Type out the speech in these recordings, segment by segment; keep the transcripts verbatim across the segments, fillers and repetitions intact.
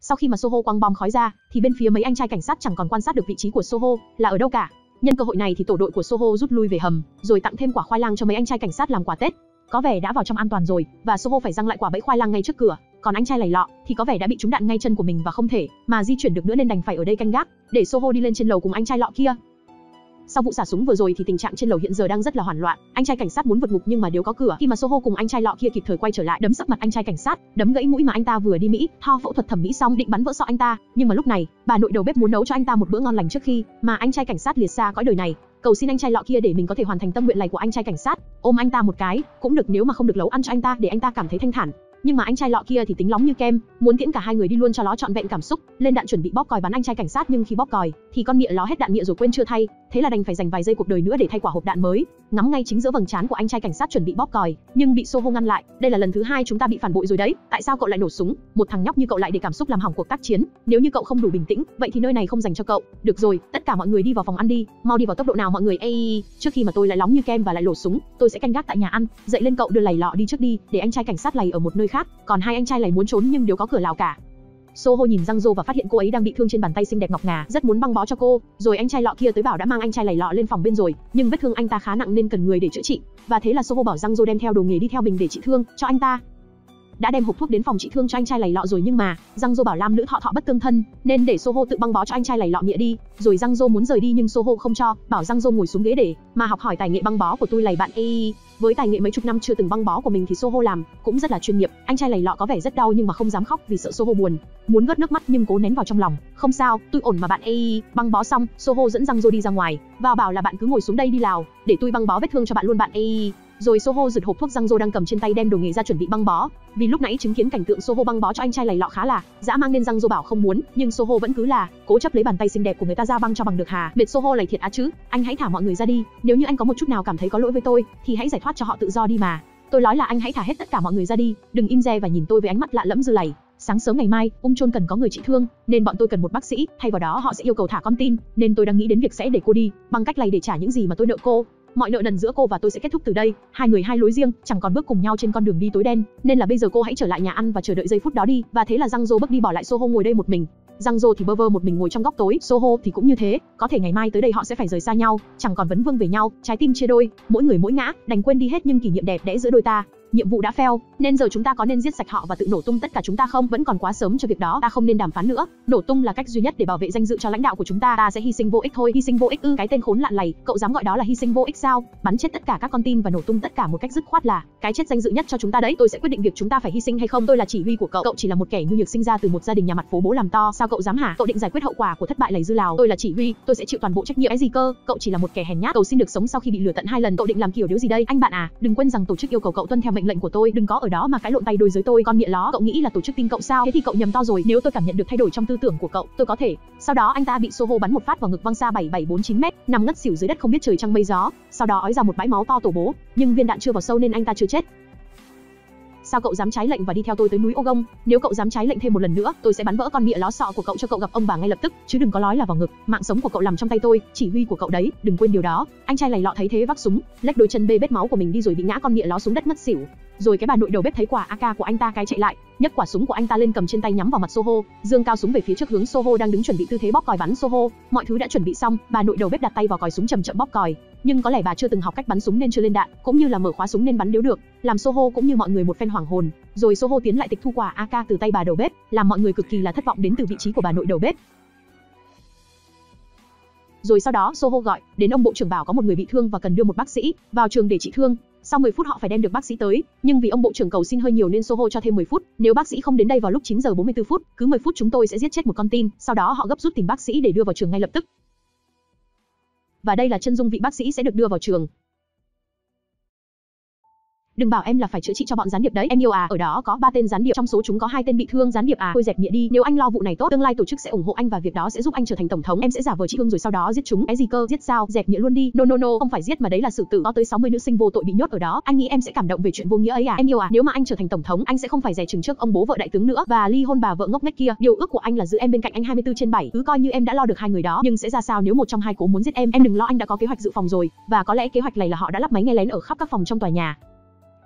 Sau khi mà Soho quăng bom khói ra, thì bên phía mấy anh trai cảnh sát chẳng còn quan sát được vị trí của Soho là ở đâu cả. Nhân cơ hội này thì tổ đội của Soho rút lui về hầm, rồi tặng thêm quả khoai lang cho mấy anh trai cảnh sát làm quà Tết. Có vẻ đã vào trong an toàn rồi, và Soho phải giăng lại quả bẫy khoai lang ngay trước cửa. Còn anh trai lầy lọ thì có vẻ đã bị trúng đạn ngay chân của mình và không thể mà di chuyển được nữa nên đành phải ở đây canh gác, để Soho đi lên trên lầu cùng anh trai lọ kia. Sau vụ xả súng vừa rồi thì tình trạng trên lầu hiện giờ đang rất là hoảng loạn. Anh trai cảnh sát muốn vượt ngục nhưng mà đều có cửa. Khi mà Soho cùng anh trai lọ kia kịp thời quay trở lại, đấm sấp mặt anh trai cảnh sát, đấm gãy mũi mà anh ta vừa đi Mỹ, Tho phẫu thuật thẩm mỹ xong định bắn vỡ sọ anh ta. Nhưng mà lúc này, bà nội đầu bếp muốn nấu cho anh ta một bữa ngon lành trước khi mà anh trai cảnh sát liệt xa cõi đời này. Cầu xin anh trai lọ kia để mình có thể hoàn thành tâm nguyện này của anh trai cảnh sát, ôm anh ta một cái, cũng được nếu mà không được nấu ăn cho anh ta để anh ta cảm thấy thanh thản. Nhưng mà anh trai lọ kia thì tính lóng như kem, muốn tiễn cả hai người đi luôn cho nó trọn vẹn cảm xúc. Lên đạn chuẩn bị bóp còi bắn anh trai cảnh sát, nhưng khi bóp còi thì con mịa ló hết đạn mịa rồi quên chưa thay, thế là đành phải dành vài giây cuộc đời nữa để thay quả hộp đạn mới, ngắm ngay chính giữa vầng trán của anh trai cảnh sát chuẩn bị bóp còi, nhưng bị Soho ngăn lại. Đây là lần thứ hai chúng ta bị phản bội rồi đấy, tại sao cậu lại nổ súng? Một thằng nhóc như cậu lại để cảm xúc làm hỏng cuộc tác chiến, nếu như cậu không đủ bình tĩnh, vậy thì nơi này không dành cho cậu. Được rồi, tất cả mọi người đi vào phòng ăn đi, mau đi vào tốc độ nào mọi người. Ê, trước khi mà tôi lại lóng như kem và lại nổ súng, tôi sẽ canh gác tại nhà ăn. Dậy lên cậu, đưa lầy lọ đi trước đi, để anh trai cảnh sát lầy ở một nơi khác, còn hai anh trai lầy muốn trốn nhưng đều có cửa lào cả. Soho nhìn Giang Dô và phát hiện cô ấy đang bị thương trên bàn tay xinh đẹp ngọc ngà, rất muốn băng bó cho cô. Rồi anh trai lọ kia tới bảo đã mang anh trai lầy lọ lên phòng bên rồi, nhưng vết thương anh ta khá nặng nên cần người để chữa trị. Và thế là Soho bảo Giang Dô đem theo đồ nghề đi theo mình để trị thương cho anh ta. Đã đem hộp thuốc đến phòng trị thương cho anh trai lầy lọ rồi, nhưng mà Giang Dô bảo nam nữ thọ thọ bất tương thân, nên để Soho tự băng bó cho anh trai lầy lọ nghĩa đi. Rồi Giang Dô muốn rời đi nhưng Soho không cho, bảo Giang Dô ngồi xuống ghế để mà học hỏi tài nghệ băng bó của tôi lầy bạn. Ê, với tài nghệ mấy chục năm chưa từng băng bó của mình thì Soho làm cũng rất là chuyên nghiệp. Anh trai lầy lọ có vẻ rất đau nhưng mà không dám khóc vì sợ Soho buồn, muốn gớt nước mắt nhưng cố nén vào trong lòng. Không sao, tôi ổn mà bạn. Ê, băng bó xong, Soho dẫn Giang Dô đi ra ngoài và bảo là bạn cứ ngồi xuống đây đi lào, để tôi băng bó vết thương cho bạn luôn bạn. Ê, rồi Soho giật hộp thuốc Giang Dô đang cầm trên tay đem đồ nghề ra chuẩn bị băng bó. Vì lúc nãy chứng kiến cảnh tượng Soho băng bó cho anh trai lầy lọ khá là dã man nên Giang Dô bảo không muốn, nhưng Soho vẫn cứ là cố chấp lấy bàn tay xinh đẹp của người ta ra băng cho bằng được hà. Mệt Soho lầy thiệt á chứ, anh hãy thả mọi người ra đi, nếu như anh có một chút nào cảm thấy có lỗi với tôi thì hãy giải thoát cho họ tự do đi mà. Tôi nói là anh hãy thả hết tất cả mọi người ra đi, đừng im re và nhìn tôi với ánh mắt lạ lẫm dư lầy. Sáng sớm ngày mai, ung chôn cần có người trị thương, nên bọn tôi cần một bác sĩ, thay vào đó họ sẽ yêu cầu thả con tin, nên tôi đang nghĩ đến việc sẽ để cô đi, bằng cách này để trả những gì mà tôi nợ cô. Mọi nợ nần giữa cô và tôi sẽ kết thúc từ đây, hai người hai lối riêng, chẳng còn bước cùng nhau trên con đường đi tối đen, nên là bây giờ cô hãy trở lại nhà ăn và chờ đợi giây phút đó đi. Và thế là Giang Dô bước đi bỏ lại Soho ngồi đây một mình. Giang Dô thì bơ vơ một mình ngồi trong góc tối, Soho thì cũng như thế, có thể ngày mai tới đây họ sẽ phải rời xa nhau, chẳng còn vấn vương về nhau, trái tim chia đôi, mỗi người mỗi ngã, đành quên đi hết nhưng kỷ niệm đẹp đẽ giữa đôi ta. Nhiệm vụ đã fail, nên giờ chúng ta có nên giết sạch họ và tự nổ tung tất cả chúng ta không? Vẫn còn quá sớm cho việc đó, ta không nên đàm phán nữa. Nổ tung là cách duy nhất để bảo vệ danh dự cho lãnh đạo của chúng ta. Ta sẽ hy sinh vô ích thôi. Hy sinh vô ích ư? Cái tên khốn lạn lầy, cậu dám gọi đó là hy sinh vô ích sao? Bắn chết tất cả các con tin và nổ tung tất cả một cách dứt khoát là cái chết danh dự nhất cho chúng ta đấy. Tôi sẽ quyết định việc chúng ta phải hy sinh hay không. Tôi là chỉ huy của cậu, cậu chỉ là một kẻ nhu nhược sinh ra từ một gia đình nhà mặt phố bố làm to. Sao cậu dám hả? Cậu định giải quyết hậu quả của thất bại lầy dư lào? Tôi là chỉ huy, tôi sẽ chịu toàn bộ trách nhiệm. Cái gì cơ? Cậu chỉ là một kẻ hèn nhát, cầu xin được sống sau khi bị lừa tận hai lần. Cậu định làm kiểu điều gì đây? Anh bạn à, đừng quên rằng tổ chức yêu cầu cậu tuân theo mệnh lệnh của tôi, đừng có ở đó mà cãi lộn tay đôi giới tôi. Con mịa ló, cậu nghĩ là tổ chức tin cậu sao? Thế thì cậu nhầm to rồi. Nếu tôi cảm nhận được thay đổi trong tư tưởng của cậu, tôi có thể. Sau đó anh ta bị Soho bắn một phát vào ngực văng xa bảy bảy bốn chín mét, nằm ngất xỉu dưới đất không biết trời trăng mây gió. Sau đó ói ra một bãi máu to tổ bố, nhưng viên đạn chưa vào sâu nên anh ta chưa chết. Sao cậu dám trái lệnh và đi theo tôi tới núi Ô Gông? Nếu cậu dám trái lệnh thêm một lần nữa, tôi sẽ bắn vỡ con mịa ló sọ của cậu cho cậu gặp ông bà ngay lập tức, chứ đừng có nói là vào ngực. Mạng sống của cậu nằm trong tay tôi, chỉ huy của cậu đấy, đừng quên điều đó. Anh trai lầy lọ thấy thế vác súng, lách đôi chân bê bết máu của mình đi rồi bị ngã con mịa ló xuống đất ngất xỉu. Rồi cái bà nội đầu bếp thấy quả a ca của anh ta cái chạy lại, nhấc quả súng của anh ta lên cầm trên tay nhắm vào mặt Soho, dương cao súng về phía trước hướng Soho đang đứng chuẩn bị tư thế bóp còi bắn Soho. Mọi thứ đã chuẩn bị xong, bà nội đầu bếp đặt tay vào còi súng chậm chậm bóp còi, nhưng có lẽ bà chưa từng học cách bắn súng nên chưa lên đạn, cũng như là mở khóa súng nên bắn điếu được, làm Soho cũng như mọi người một phen hoảng hồn. Rồi Soho tiến lại tịch thu quả a ca từ tay bà đầu bếp, làm mọi người cực kỳ là thất vọng đến từ vị trí của bà nội đầu bếp. Rồi sau đó Soho gọi đến ông bộ trưởng bảo có một người bị thương và cần đưa một bác sĩ vào trường để trị thương. Sau mười phút họ phải đem được bác sĩ tới, nhưng vì ông bộ trưởng cầu xin hơi nhiều nên Soho cho thêm mười phút. Nếu bác sĩ không đến đây vào lúc chín giờ bốn mươi tư phút, cứ mười phút chúng tôi sẽ giết chết một con tin. Sau đó họ gấp rút tìm bác sĩ để đưa vào trường ngay lập tức. Và đây là chân dung vị bác sĩ sẽ được đưa vào trường. Đừng bảo em là phải chữa trị cho bọn gián điệp đấy, em yêu à, ở đó có ba tên gián điệp, trong số chúng có hai tên bị thương. Gián điệp à, thôi dẹp nghĩa đi, nếu anh lo vụ này tốt, tương lai tổ chức sẽ ủng hộ anh và việc đó sẽ giúp anh trở thành tổng thống. Em sẽ giả vờ trị thương rồi sau đó giết chúng. Cái gì cơ, giết sao, dẹp nghĩa luôn đi. No no no, không phải giết mà đấy là xử tử. Có tới sáu mươi nữ sinh vô tội bị nhốt ở đó, anh nghĩ em sẽ cảm động về chuyện vô nghĩa ấy à? Em yêu à, nếu mà anh trở thành tổng thống, anh sẽ không phải dè chừng trước ông bố vợ đại tướng nữa và ly hôn bà vợ ngốc nghếch kia. Điều ước của anh là giữ em bên cạnh anh hai mươi tư trên bảy, cứ coi như em đã lo được hai người đó. Nhưng sẽ ra sao nếu một trong hai cố muốn giết em? Em đừng lo, anh đã có kế hoạch dự phòng rồi, và có lẽ kế hoạch này là họ đã lắp máy nghe lén ở khắp các phòng trong tòa nhà.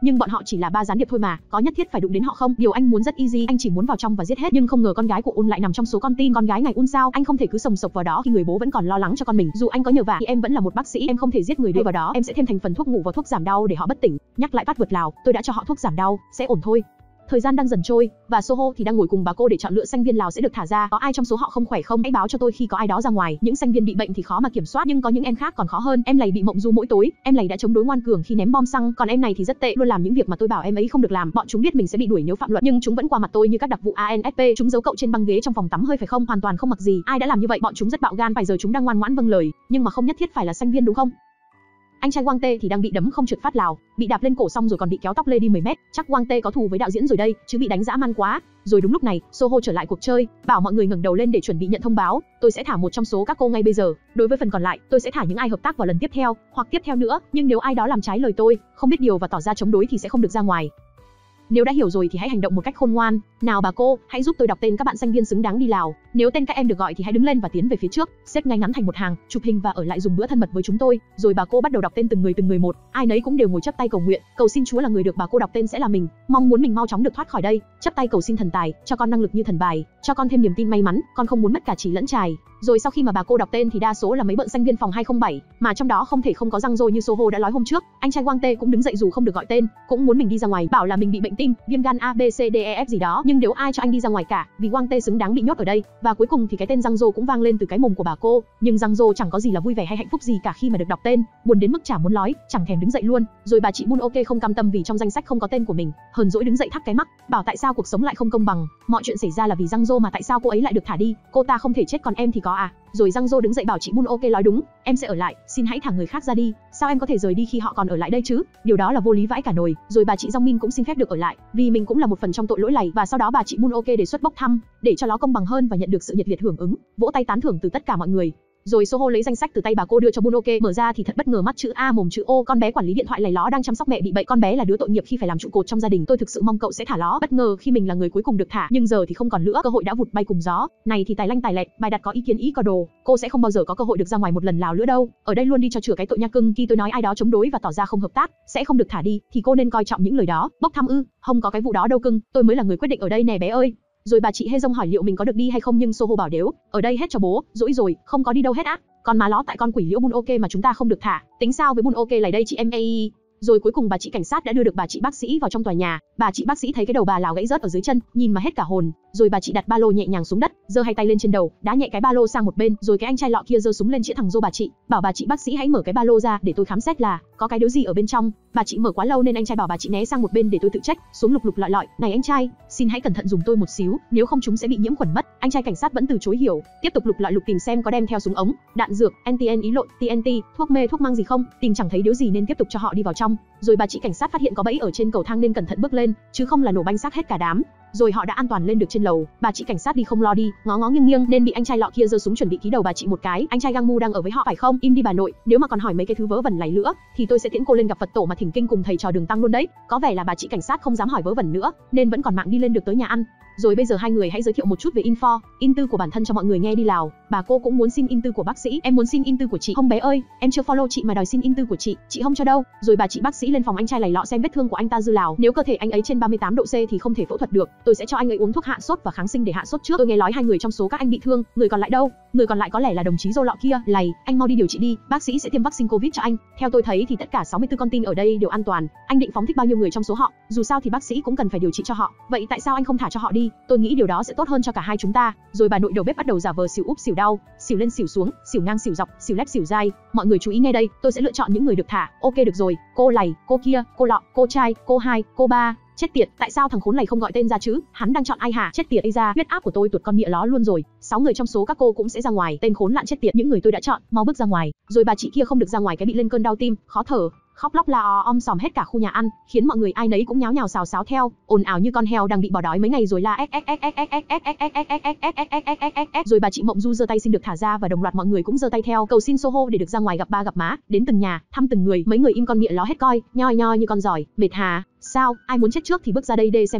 nhưng bọn họ chỉ là ba gián điệp thôi mà, có nhất thiết phải đụng đến họ không? Điều anh muốn rất easy, anh chỉ muốn vào trong và giết hết, nhưng không ngờ con gái của Un lại nằm trong số con tin. Con gái ngài Un sao? Anh không thể cứ sồng sộc vào đó khi người bố vẫn còn lo lắng cho con mình. Dù anh có nhờ vả thì em vẫn là một bác sĩ, em không thể giết người đưa vào đó. Em sẽ thêm thành phần thuốc ngủ và thuốc giảm đau để họ bất tỉnh. Nhắc lại password Lào, tôi đã cho họ thuốc giảm đau, sẽ ổn thôi. Thời gian đang dần trôi, và Soho thì đang ngồi cùng bà cô để chọn lựa sanh viên Lào sẽ được thả ra. Có ai trong số họ không khỏe không? Hãy báo cho tôi khi có ai đó ra ngoài. Những sanh viên bị bệnh thì khó mà kiểm soát, nhưng có những em khác còn khó hơn. Em lầy bị mộng du mỗi tối, em lầy đã chống đối ngoan cường khi ném bom xăng, còn em này thì rất tệ, luôn làm những việc mà tôi bảo em ấy không được làm. Bọn chúng biết mình sẽ bị đuổi nếu phạm luật, nhưng chúng vẫn qua mặt tôi như các đặc vụ a en ét pê. Chúng giấu cậu trên băng ghế trong phòng tắm hơi phải không? Hoàn toàn không mặc gì. Ai đã làm như vậy? Bọn chúng rất bạo gan, phải giờ chúng đang ngoan ngoãn vâng lời, nhưng mà không nhất thiết phải là sanh viên đúng không? Anh trai Wang Tae thì đang bị đấm không trượt phát Lào, bị đạp lên cổ xong rồi còn bị kéo tóc lê đi mười mét, chắc Wang Tae có thù với đạo diễn rồi đây, chứ bị đánh dã man quá. Rồi đúng lúc này, Soho trở lại cuộc chơi, bảo mọi người ngẩng đầu lên để chuẩn bị nhận thông báo, tôi sẽ thả một trong số các cô ngay bây giờ. Đối với phần còn lại, tôi sẽ thả những ai hợp tác vào lần tiếp theo, hoặc tiếp theo nữa, nhưng nếu ai đó làm trái lời tôi, không biết điều và tỏ ra chống đối thì sẽ không được ra ngoài. Nếu đã hiểu rồi thì hãy hành động một cách khôn ngoan. Nào bà cô, hãy giúp tôi đọc tên các bạn sanh viên xứng đáng đi Lào. Nếu tên các em được gọi thì hãy đứng lên và tiến về phía trước, xếp ngay ngắn thành một hàng, chụp hình và ở lại dùng bữa thân mật với chúng tôi. Rồi bà cô bắt đầu đọc tên từng người từng người một. Ai nấy cũng đều ngồi chắp tay cầu nguyện, cầu xin Chúa là người được bà cô đọc tên sẽ là mình, mong muốn mình mau chóng được thoát khỏi đây. Chắp tay cầu xin thần tài, cho con năng lực như thần bài, cho con thêm niềm tin may mắn, con không muốn mất cả trì lẫn trài. Rồi sau khi mà bà cô đọc tên thì đa số là mấy bận sanh viên phòng hai không bảy, mà trong đó không thể không có Giang Dô như Soho đã nói hôm trước. Anh trai Wang Tae cũng đứng dậy dù không được gọi tên, cũng muốn mình đi ra ngoài, bảo là mình bị bệnh tim, viêm gan A B C D E F gì đó, nhưng nếu ai cho anh đi ra ngoài cả, vì Wang Tae xứng đáng bị nhốt ở đây. Và cuối cùng thì cái tên Giang Dô cũng vang lên từ cái mồm của bà cô, nhưng Giang Dô chẳng có gì là vui vẻ hay hạnh phúc gì cả khi mà được đọc tên, buồn đến mức chả muốn nói, chẳng thèm đứng dậy luôn. Rồi bà chị Bun Ok không cam tâm vì trong danh sách không có tên của mình, hờn dỗi đứng dậy thắc cái mắc, bảo tại sao cuộc sống lại không công bằng, mọi chuyện xảy ra là vì Giang Dô mà tại sao cô ấy lại được thả đi, cô ta không thể chết còn em thì có à? Rồi Giang Dô đứng dậy bảo chị Bun Ok nói đúng, em sẽ ở lại, xin hãy thả người khác ra đi, sao em có thể rời đi khi họ còn ở lại đây chứ? Điều đó là vô lý vãi cả nồi. Rồi bà chị Jong Min cũng xin phép được ở lại, vì mình cũng là một phần trong tội lỗi này. Và sau đó bà chị Bun Ok đề xuất bốc thăm, để cho nó công bằng hơn và nhận được sự nhiệt liệt hưởng ứng, vỗ tay tán thưởng từ tất cả mọi người. Rồi Soho lấy danh sách từ tay bà cô đưa cho Bun Ok, mở ra thì thật bất ngờ, mắt chữ A mồm chữ O, con bé quản lý điện thoại lầy ló đang chăm sóc mẹ bị bệnh, con bé là đứa tội nghiệp khi phải làm trụ cột trong gia đình. Tôi thực sự mong cậu sẽ thả nó. Bất ngờ khi mình là người cuối cùng được thả, nhưng giờ thì không còn nữa, cơ hội đã vụt bay cùng gió. Này thì tài lanh tài lẹt, bài đặt có ý kiến ý có đồ, cô sẽ không bao giờ có cơ hội được ra ngoài một lần Lào nữa đâu. Ở đây luôn đi cho chữa cái tội nha cưng. Khi tôi nói ai đó chống đối và tỏ ra không hợp tác, sẽ không được thả đi, thì cô nên coi trọng những lời đó. Bốc thăm ư? Không có cái vụ đó đâu cưng, tôi mới là người quyết định ở đây nè bé ơi. Rồi bà chị Hê Dông hỏi liệu mình có được đi hay không, nhưng Soho bảo đếu, ở đây hết cho bố, dỗi rồi, không có đi đâu hết á. Còn má ló tại con quỷ liễu Bun Ok mà chúng ta không được thả, tính sao với Bun Ok này đây chị em ê. Rồi cuối cùng bà chị cảnh sát đã đưa được bà chị bác sĩ vào trong tòa nhà. Bà chị bác sĩ thấy cái đầu bà Lào gãy rớt ở dưới chân, nhìn mà hết cả hồn. Rồi bà chị đặt ba lô nhẹ nhàng xuống đất, giơ hai tay lên trên đầu, đá nhẹ cái ba lô sang một bên. Rồi cái anh trai lọ kia giơ súng lên chĩa thẳng vô bà chị, bảo bà chị bác sĩ hãy mở cái ba lô ra để tôi khám xét là có cái điều gì ở bên trong. Bà chị mở quá lâu nên anh trai bảo bà chị né sang một bên để tôi tự trách. Xuống lục lục lọi lọi, này anh trai, xin hãy cẩn thận dùng tôi một xíu, nếu không chúng sẽ bị nhiễm khuẩn mất. Anh trai cảnh sát vẫn từ chối hiểu, tiếp tục lục lọi lục tìm xem có đem theo súng ống, đạn dược, en tê en ý lộn, tê en tê, thuốc mê thuốc mang gì không. Tìm chẳng thấy điều gì nên tiếp tục cho họ đi vào trong. Rồi bà chị cảnh sát phát hiện có bẫy ở trên cầu thang nên cẩn thận bước lên, chứ không là nổ banh xác hết cả đám. Rồi họ đã an toàn lên được trên lầu. Bà chị cảnh sát đi không lo đi, ngó ngó nghiêng nghiêng nên bị anh trai lọ kia giơ súng chuẩn bị ký đầu bà chị một cái. Anh trai Gang Mu đang ở với họ phải không? Im đi bà nội, nếu mà còn hỏi mấy cái thứ vớ vẩn này nữa thì tôi sẽ tiễn cô lên gặp Phật tổ mà thỉnh kinh cùng thầy trò Đường Tăng luôn đấy. Có vẻ là bà chị cảnh sát không dám hỏi vớ vẩn nữa nên vẫn còn mạng đi lên được tới nhà ăn. Rồi bây giờ hai người hãy giới thiệu một chút về info, in tư của bản thân cho mọi người nghe đi Lào. Bà cô cũng muốn xin in tư của bác sĩ. Em muốn xin in tư của chị. Không bé ơi, em chưa follow chị mà đòi xin in tư của chị, chị không cho đâu. Rồi bà chị bác sĩ lên phòng anh trai lầy lọ xem vết thương của anh ta dư Lào. Nếu cơ thể anh ấy trên ba mươi tám độ C thì không thể phẫu thuật được. Tôi sẽ cho anh ấy uống thuốc hạ sốt và kháng sinh để hạ sốt trước. Tôi nghe nói hai người trong số các anh bị thương, người còn lại đâu? Người còn lại có lẽ là đồng chí Dô lọ kia. Lầy, anh mau đi điều trị đi, bác sĩ sẽ tiêm vaccine Covid cho anh. Theo tôi thấy thì tất cả sáu mươi tư con tin ở đây đều an toàn. Anh định phóng thích bao nhiêu người trong số họ? Dù sao thì bác sĩ cũng cần phải điều trị cho họ. Vậy tại sao anh không thả cho họ đi? Tôi nghĩ điều đó sẽ tốt hơn cho cả hai chúng ta. Rồi bà nội đầu bếp bắt đầu giả vờ xỉu úp xỉu đau, xỉu lên xỉu xuống, xỉu ngang xỉu dọc, xỉu lép xỉu dai. Mọi người chú ý nghe đây, tôi sẽ lựa chọn những người được thả. Ok được rồi, cô lầy, cô kia, cô lọ, cô trai, cô hai, cô ba. Chết tiệt, tại sao thằng khốn này không gọi tên ra chứ? Hắn đang chọn ai hả? Chết tiệt ấy ra, huyết áp của tôi tuột con mịa ló luôn rồi. Sáu người trong số các cô cũng sẽ ra ngoài. Tên khốn nạn chết tiệt, những người tôi đã chọn, mau bước ra ngoài. Rồi bà chị kia không được ra ngoài cái bị lên cơn đau tim, khó thở, khóc lóc la o om sòm hết cả khu nhà ăn, khiến mọi người ai nấy cũng nháo nhào xào xáo theo, ồn ào như con heo đang bị bỏ đói mấy ngày rồi la ếch ếch ếch ếch ếch ếch ếch ếch ếch ếch ếch ếch ếch ếch ếch ếch ếch ếch ếch. Rồi bà chị Mộng Du giơ tay xin được thả ra và đồng loạt mọi người cũng giơ tay theo, cầu xin Soho để được ra ngoài gặp ba gặp má, đến từng nhà, thăm từng người. Mấy người im con miệng ló hết coi, nhoi nhoi như con giỏi, mệt hà. Sao, ai muốn chết trước thì bước ra đây đê xem Lào.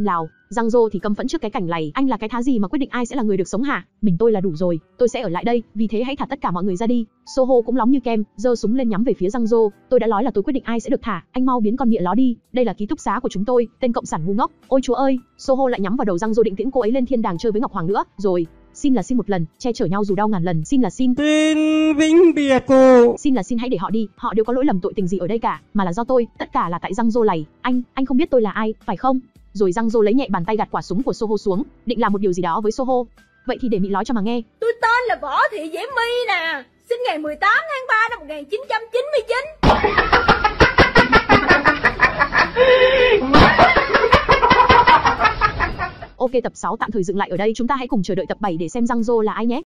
Giang Dô thì căm phẫn trước cái cảnh này, anh là cái thá gì mà quyết định ai sẽ là người được sống hả? Mình tôi là đủ rồi, tôi sẽ ở lại đây, vì thế hãy thả tất cả mọi người ra đi. Soho cũng nóng như kem, giơ súng lên nhắm về phía Giang Dô. Tôi đã nói là tôi quyết định ai sẽ được thả, anh mau biến con nghiện ló đi, đây là ký túc xá của chúng tôi, tên cộng sản ngu ngốc. Ôi chúa ơi, Soho lại nhắm vào đầu Giang Dô định tiễn cô ấy lên thiên đàng chơi với Ngọc Hoàng nữa, rồi. Xin là xin một lần, che chở nhau dù đau ngàn lần, xin là xin. Xin vĩnh biệt cô. Xin là xin hãy để họ đi, họ đều có lỗi lầm tội tình gì ở đây cả, mà là do tôi, tất cả là tại Giang Dô này. Anh, anh không biết tôi là ai, phải không? Rồi Giang Dô lấy nhẹ bàn tay gạt quả súng của Soho xuống, định làm một điều gì đó với Soho. Vậy thì để Mị nói cho mà nghe. Tôi tên là Võ Thị Diễm My nè, sinh ngày mười tám tháng ba năm một nghìn chín trăm chín mươi chín. Ok, tập sáu tạm thời dừng lại ở đây, chúng ta hãy cùng chờ đợi tập bảy để xem Giang Dô là ai nhé.